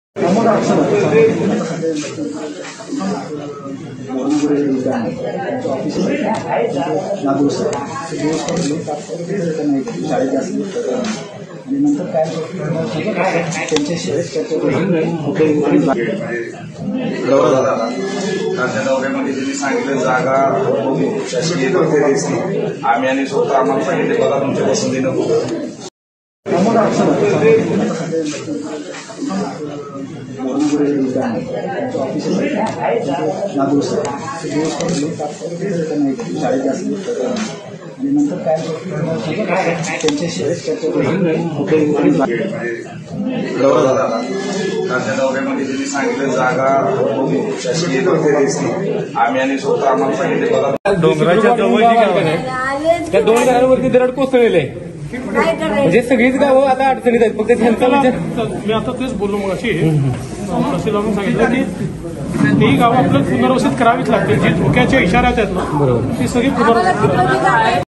आणि नंतर काय त्यांच्याशी त्या दौऱ्यामध्ये त्यांनी सांगितलं जागा शासकीय द्यायची आम्ही आणि स्वतः आम्हाला सांगितले बघा तुमच्या पसंतीनं आणि नंतर काय त्यांच्याशी त्या दौऱ्यामध्ये त्यांनी सांगितलं जागा शासकीय द्यायची आम्ही आणि स्वतः आम्हाला सांगितले बघा डोंगराच्या जवळ त्या 2 घरांवरती दरड कोसळलेले म्हणजे सगळीच गावं आता अडचणीत आहेत. फक्त त्यांचा मी आता तेच बोललो मग अशी तहसीलदारांनी सांगितलं की ती गावं आपल्याला पुनर्वसित करावीच लागतील जी धोक्याच्या इशाऱ्यात आहेत ना ती सगळी पुनर्वसित करावी.